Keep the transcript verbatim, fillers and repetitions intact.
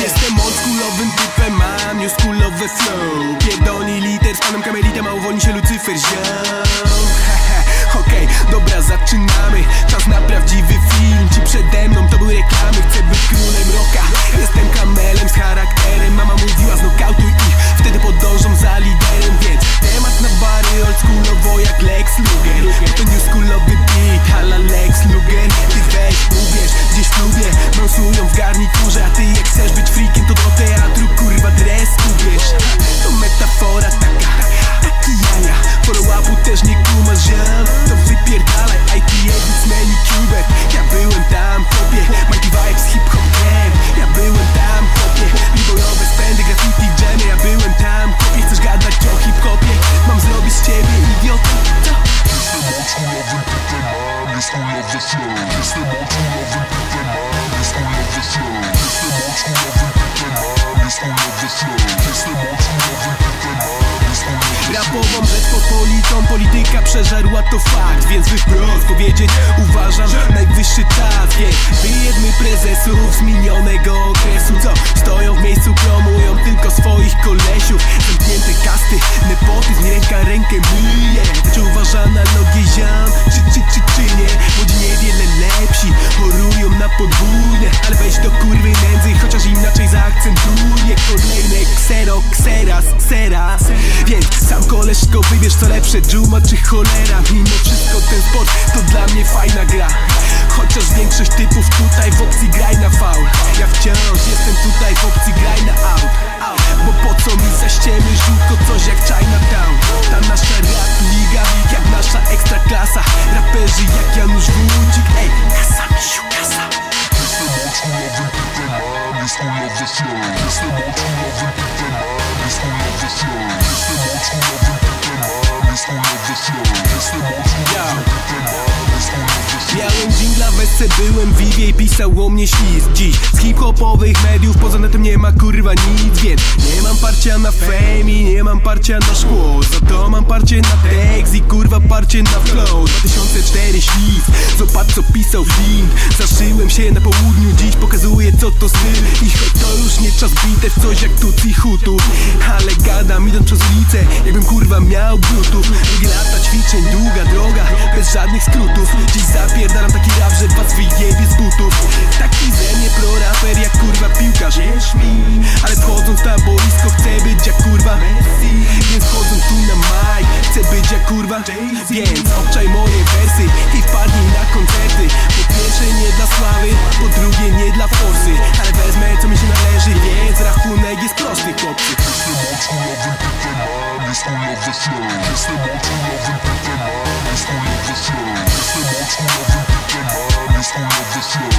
Jestem oldschoolowym typem, mam newschoolowe flow. Pierdolni liter z panem kamelitem, a uwolni się Lucyfer, ziom. Okej, okay, dobra, zaczynamy. Czas na prawdziwy film. Ci przede mną to były reklamy. Chcę być królem rocka. Jestem kamelem z charakterem. Mama mówiła, znokautuj ich, wtedy podążą za liderem. Więc temat na bary, oldschoolowo jak Lex Luger. To newschoolowy beat, hala Lex Luger. Ty weź, uwierz, gdzieś w klubie bransują w garniturze. A ty jak chcesz być freakiem, to do teatru, kurwa, dres ubierz. To metafora taka, taki jaja. Follow-upu też nie kumasz, ziom. To wypierdalaj, I T Edits, Manny Cuber. Ja byłem tam, kopie, Mighty Vibes, hip-hop game. Ja byłem tam, kopie, b-boyowe spędy, graffiti jamy. Ja byłem tam, kopie, chcesz gadać o hip-hopie? Mam zrobić z ciebie idiotę, co? Jestem oldschoolowym typem, mam newschoolowy flow. Jestem oldschoolowym typem, mam newschoolowy flow. Jestem oldschoolowym typem, mam newschoolowy flow. Jestem oldschoolowym typem, mam newschoolowy flow. Rapową Rzeczpospolitą polityka przeżarła, to fakt. Więc wyprost powiedzieć uważam, że najwyższy czas. Więc wyjedmy prezesów z minionego okresu, co stoją w miejscu, promują tylko swoich kolesiów. Zamknięte kasty, nepotyzm, ręka rękę myje. Czy uważa analogię, ziom? Czy, czy, czy, czy nie? Młodzi niewiele lepsi chorują na podwójne. Ale weź do kurwy nędzy, chociaż inaczej zaakcentuję. Kolejne ksero, kseras, kseras. Więc sam koleżko, wybierz co lepsze, dżuma czy cholera. Mimo wszystko ten sport to dla mnie fajna gra. Chociaż większość typów tutaj w opcji graj na faul. Ja wciąż jestem tutaj w opcji graj na out. Bo po co mi za ściemy żółtko coś jak Chinatown. Ta nasza rap liga jak nasza ekstra klasa. Raperzy jak Janusz Wójcik, ej, kasa, misiu, kasa. Jestem oldschoolowym typem, mam newschoolowy flow. Jestem oldschoolowym typem, mam newschoolowy flow. Jestem oldschoolowym typem, mam newschoolowy flow. Jestem oldschoolowym typem, mam newschoolowy flow. Miałem dżingla w esce, byłem w Vivie i pisał o mnie ślizg. Dziś z hip-hopowych mediów poza netem nie ma kurwa nic. Więc nie mam parcia na fame i nie mam parcia na szkło. Za to mam parcie na tekst i kurwa parcie na flow. dwa tysiące cztery ślizg, zobacz co pisał film. Zaszyłem się na południu, dziś pokazuję co to styl. I choć to już nie czas bitew, coś jak Tutsi Hutu. Ale gadam idąc przez ulicę, jakbym kurwa miał bluetooth. Drugie lata ćwiczeń, długa droga, bez żadnych skrótów. Dziś zapierdalam taki rap, że was wyjebie z butów. Taki ze mnie pro-raper jak kurwa piłkarz, wierz mi. Ale wchodząc na boisko chcę być jak kurwa Messi. Więc wchodząc tu na maj, chcę być jak kurwa Więc obczaj moje wersy i wpadnij na koncerty. Po pierwsze nie dla sławy, po drugie nie dla forsy. Ale wezmę co mi się należy, więc rachunek jest prosty, chłopcy. Jestem oldschoolowym typem, mam newschoolowy flow. Jestem oldschoolowym typem, mam newschoolowy flow. Jestem oldschoolowym typem, mam newschoolowy flow.